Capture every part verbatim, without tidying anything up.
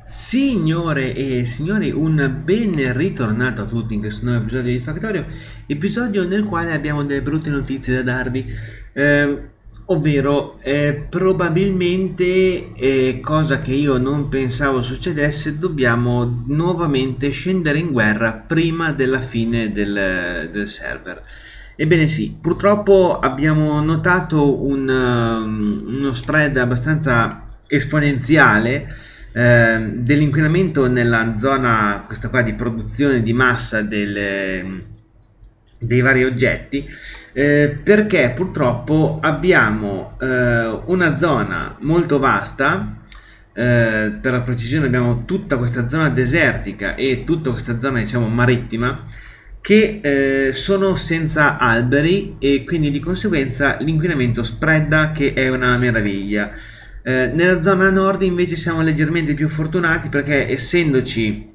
Signore e signori, un ben ritornato a tutti in questo nuovo episodio di Factorio, episodio nel quale abbiamo delle brutte notizie da darvi, eh, ovvero eh, probabilmente, eh, cosa che io non pensavo succedesse, dobbiamo nuovamente scendere in guerra prima della fine del, del server. Ebbene sì, purtroppo abbiamo notato un, um, uno spread abbastanza esponenziale eh, dell'inquinamento nella zona, questa qua, di produzione di massa delle, dei vari oggetti, eh, perché purtroppo abbiamo eh, una zona molto vasta. Eh, per la precisione abbiamo tutta questa zona desertica e tutta questa zona, diciamo, marittima, che eh, sono senza alberi, e quindi di conseguenza l'inquinamento spreada, che è una meraviglia. Eh, nella zona nord invece siamo leggermente più fortunati, perché essendoci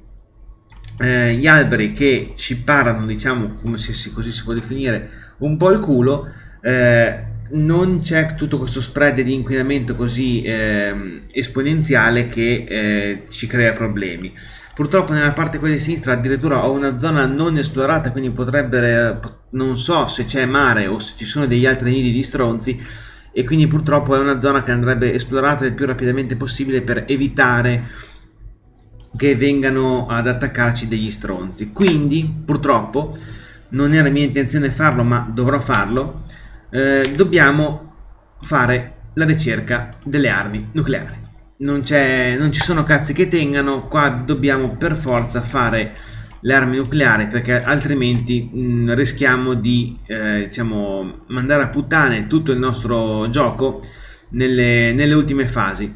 eh, gli alberi che ci parano, diciamo, come se si, così si può definire, un po' il culo, eh, non c'è tutto questo spread di inquinamento così eh, esponenziale che eh, ci crea problemi. Purtroppo nella parte quella di sinistra addirittura ho una zona non esplorata, quindi potrebbe, non so se c'è mare o se ci sono degli altri nidi di stronzi, e quindi purtroppo è una zona che andrebbe esplorata il più rapidamente possibile per evitare che vengano ad attaccarci degli stronzi. Quindi purtroppo non era mia intenzione farlo, ma dovrò farlo. Eh, dobbiamo fare la ricerca delle armi nucleari. Non c'è, non ci sono cazzi che tengano, qua dobbiamo per forza fare le armi nucleari, perché altrimenti mh, rischiamo di eh, diciamo, mandare a puttane tutto il nostro gioco nelle, nelle ultime fasi.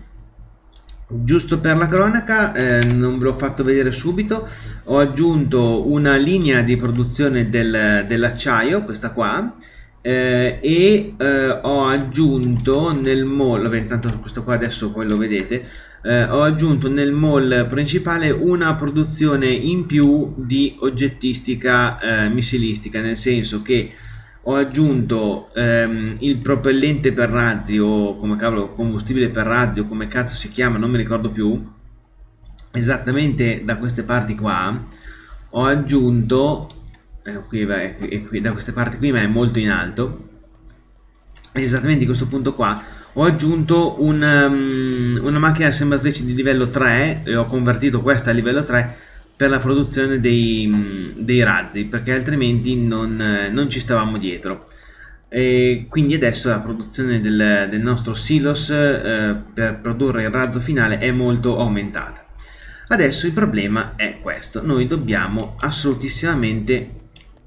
Giusto per la cronaca, eh, non ve l'ho fatto vedere subito, ho aggiunto una linea di produzione del, dell'acciaio, questa qua, eh, e eh, ho aggiunto nel mall, vabbè, intanto questo qua adesso poi lo vedete, eh, ho aggiunto nel mall principale una produzione in più di oggettistica eh, missilistica, nel senso che ho aggiunto ehm, il propellente per razzi, o come cavolo, combustibile per razzi, o come cazzo si chiama, non mi ricordo più, esattamente da queste parti qua. Ho aggiunto eh, qui, beh, qui, qui, da queste parti qui, ma è molto in alto, esattamente di questo punto qua ho aggiunto un, um, una macchina assemblatrice di livello tre, e ho convertito questa a livello tre per la produzione dei, dei razzi, perché altrimenti non, non ci stavamo dietro. E quindi adesso la produzione del, del nostro silos eh, per produrre il razzo finale è molto aumentata. Adesso il problema è questo: noi dobbiamo assolutissimamente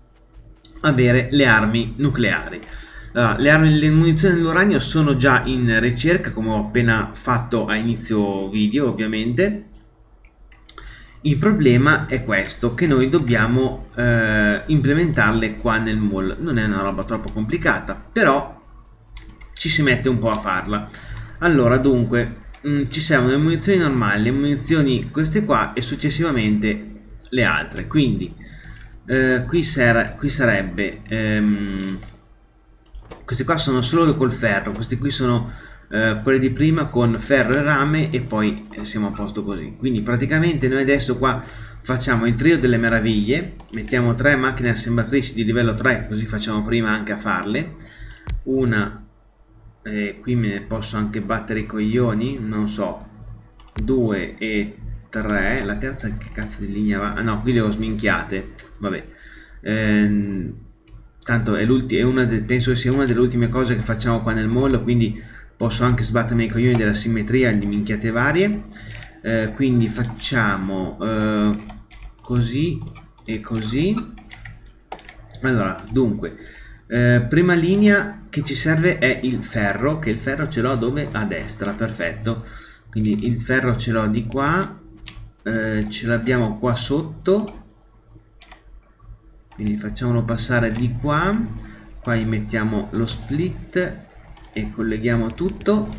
avere le armi nucleari. Uh, le, armi, le munizioni dell'uranio sono già in ricerca, come ho appena fatto a inizio video, ovviamente. Il problema è questo, che noi dobbiamo eh, implementarle qua nel mall. Non è una roba troppo complicata, però ci si mette un po' a farla. Allora, dunque, mh, ci servono le munizioni normali, le munizioni queste qua, e successivamente le altre. Quindi eh, qui, qui sarebbe ehm, questi qua sono solo col ferro, questi qui sono eh, quelli di prima con ferro e rame, e poi eh, siamo a posto così. Quindi praticamente noi adesso qua facciamo il trio delle meraviglie, mettiamo tre macchine assemblatrici di livello tre, così facciamo prima anche a farle. Una, eh, qui me ne posso anche battere i coglioni, non so, due e tre, la terza che cazzo di linea va? Ah no, qui le ho sminchiate, vabbè. Ehm, tanto è è una de, penso che sia una delle ultime cose che facciamo qua nel mall, quindi posso anche sbattermi i coglioni della simmetria di minchiate varie. Eh, quindi facciamo eh, così e così. Allora, dunque, eh, prima linea che ci serve è il ferro, che il ferro ce l'ho dove? A destra, perfetto. Quindi il ferro ce l'ho di qua, eh, ce l'abbiamo qua sotto, quindi facciamolo passare di qua. Qua gli mettiamo lo split e colleghiamo tutto.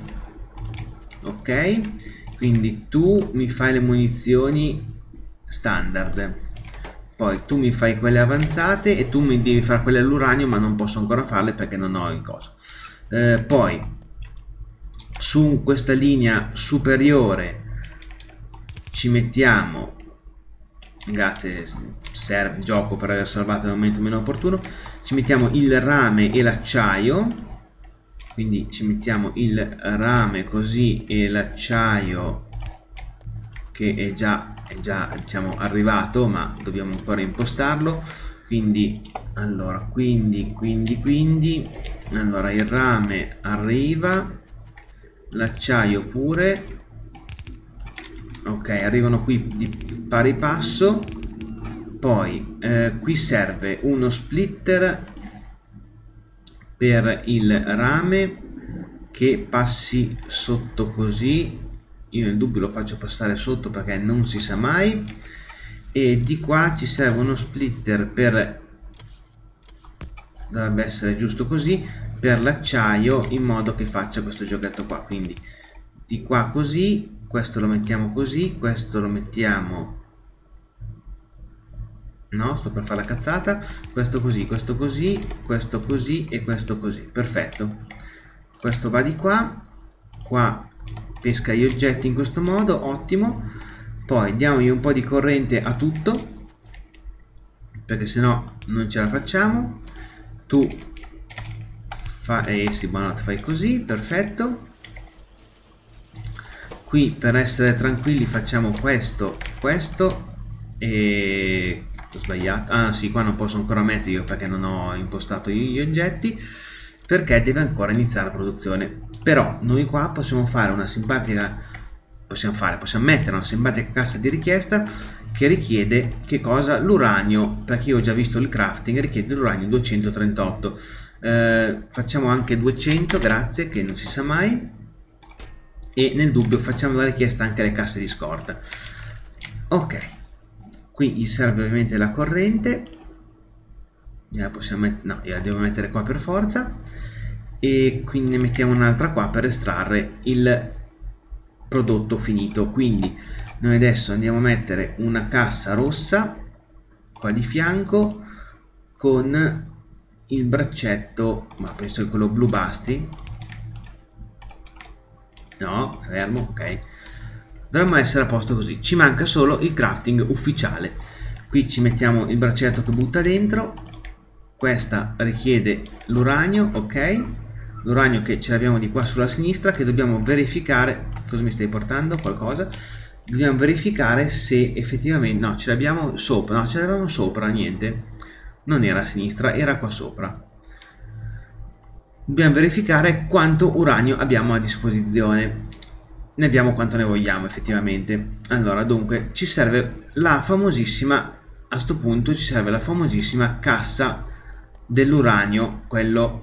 Ok, quindi tu mi fai le munizioni standard, poi tu mi fai quelle avanzate, e tu mi devi fare quelle all'uranio, ma non posso ancora farle perché non ho il coso. Eh, poi su questa linea superiore ci mettiamo, grazie serve gioco per aver salvato il momento meno opportuno, ci mettiamo il rame e l'acciaio, quindi ci mettiamo il rame così e l'acciaio che è già, è già diciamo arrivato, ma dobbiamo ancora impostarlo. Quindi allora quindi quindi quindi allora il rame arriva, l'acciaio pure, ok, arrivano qui di pari passo. Poi eh, qui serve uno splitter per il rame che passi sotto così. Io nel dubbio lo faccio passare sotto perché non si sa mai. E di qua ci serve uno splitter per, dovrebbe essere giusto così, per l'acciaio, in modo che faccia questo giochetto qua. Quindi di qua così, questo lo mettiamo così, questo lo mettiamo, no, sto per fare la cazzata, questo così, questo così, questo così e questo così. Perfetto, questo va di qua, qua pesca gli oggetti in questo modo, ottimo. Poi diamogli un po' di corrente a tutto, perché sennò non ce la facciamo. Tu fa, eh sì, buonanotte, fai così, perfetto. Qui per essere tranquilli facciamo questo, questo e ho sbagliato. Ah sì, qua non posso ancora mettere io perché non ho impostato gli oggetti, perché deve ancora iniziare la produzione. Però noi qua possiamo fare una simpatica possiamo fare possiamo mettere una simpatica cassa di richiesta che richiede che cosa? L'uranio, perché io ho già visto il crafting, richiede l'uranio duecentotrentotto. Eh, facciamo anche duecento, grazie, che non si sa mai. E nel dubbio facciamo la richiesta anche alle casse di scorta. Ok, qui gli serve ovviamente la corrente, la possiamo mettere, no, io la devo mettere qua per forza, e quindi ne mettiamo un'altra qua per estrarre il prodotto finito. Quindi noi adesso andiamo a mettere una cassa rossa qua di fianco con il braccetto, ma penso che quello blu basti. No, fermo, ok, dovremmo essere a posto così. Ci manca solo il crafting ufficiale. Qui ci mettiamo il braccetto che butta dentro, questa richiede l'uranio, ok, l'uranio che ce l'abbiamo di qua sulla sinistra, che dobbiamo verificare. Cosa mi stai portando? Qualcosa? Dobbiamo verificare se effettivamente, no, ce l'abbiamo sopra, no, ce l'avevamo sopra, niente, non era a sinistra, era qua sopra. Dobbiamo verificare quanto uranio abbiamo a disposizione. Ne abbiamo quanto ne vogliamo effettivamente. Allora, dunque, ci serve la famosissima, a sto punto ci serve la famosissima cassa dell'uranio, quello,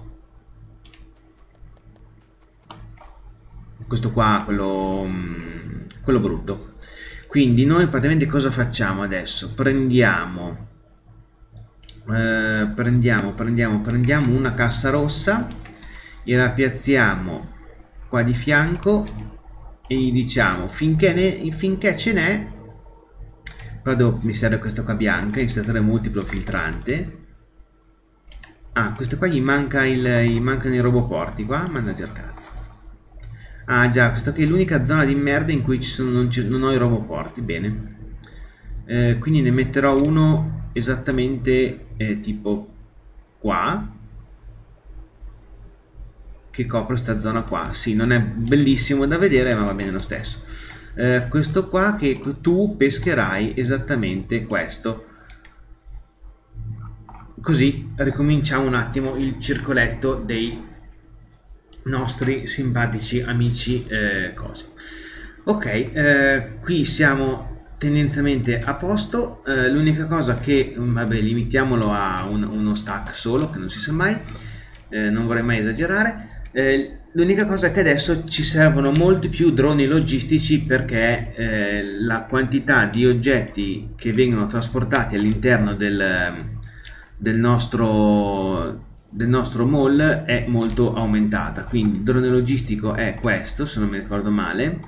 questo qua, quello, quello brutto. Quindi noi praticamente cosa facciamo adesso? Prendiamo, eh, prendiamo, prendiamo, prendiamo una cassa rossa, la piazziamo qua di fianco e gli diciamo finché, ne, finché ce n'è, però devo, mi serve questa qua bianca, installatore multiplo filtrante. Ah, questo qua gli manca il, gli mancano i roboporti qua, mannaggia il cazzo. Ah già, questa qui è l'unica zona di merda in cui ci sono, non, non ho i roboporti, bene. Eh, quindi ne metterò uno esattamente eh, tipo qua, che copre questa zona qua. Sì, non è bellissimo da vedere, ma va bene lo stesso. Eh, questo qua che tu pescherai esattamente questo. Così ricominciamo un attimo il circoletto dei nostri simpatici amici eh, cose. Ok, eh, qui siamo tendenzialmente a posto. Eh, l'unica cosa che, vabbè, limitiamolo a un, uno stack solo, che non si sa mai, eh, non vorrei mai esagerare. Eh, l'unica cosa è che adesso ci servono molti più droni logistici, perché eh, la quantità di oggetti che vengono trasportati all'interno del, del nostro del nostro mall è molto aumentata. Quindi il drone logistico è questo, se non mi ricordo male.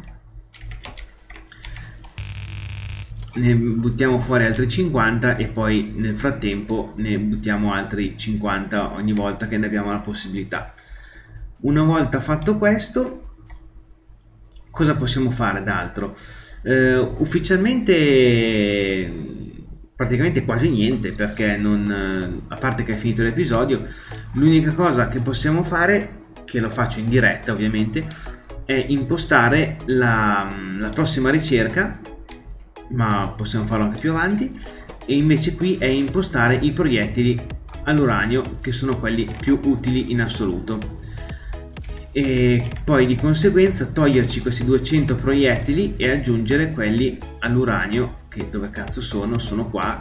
Ne buttiamo fuori altri cinquanta e poi nel frattempo ne buttiamo altri cinquanta ogni volta che ne abbiamo la possibilità. Una volta fatto questo, cosa possiamo fare d'altro? Eh, ufficialmente praticamente quasi niente, perché non, a parte che è finito l'episodio, l'unica cosa che possiamo fare, che lo faccio in diretta ovviamente, è impostare la, la prossima ricerca, ma possiamo farlo anche più avanti, e invece qui è impostare i proiettili all'uranio, che sono quelli più utili in assoluto, e poi di conseguenza toglierci questi duecento proiettili e aggiungere quelli all'uranio, che dove cazzo sono? Sono qua,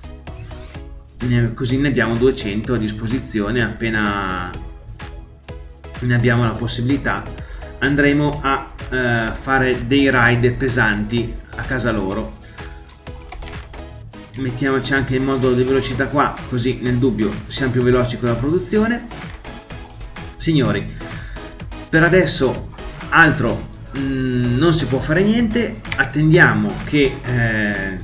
così ne abbiamo duecento a disposizione. Appena ne abbiamo la possibilità andremo a eh, fare dei raid pesanti a casa loro. Mettiamoci anche il modulo di velocità qua, così nel dubbio siamo più veloci con la produzione. Signori, per adesso altro mh, non si può fare niente, attendiamo che eh,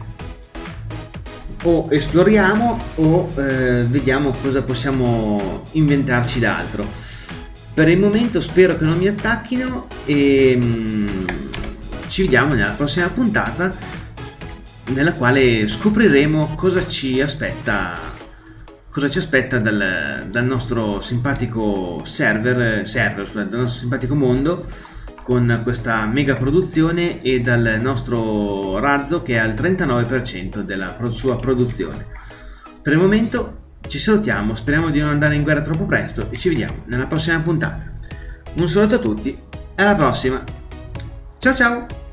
o esploriamo o eh, vediamo cosa possiamo inventarci d'altro. Per il momento spero che non mi attacchino e mh, ci vediamo nella prossima puntata, nella quale scopriremo cosa ci aspetta, cosa ci aspetta dal, dal nostro simpatico server, server dal nostro simpatico mondo, con questa mega produzione, e dal nostro razzo che è al trentanove per cento della sua produzione. Per il momento ci salutiamo, speriamo di non andare in guerra troppo presto e ci vediamo nella prossima puntata. Un saluto a tutti e alla prossima. Ciao ciao!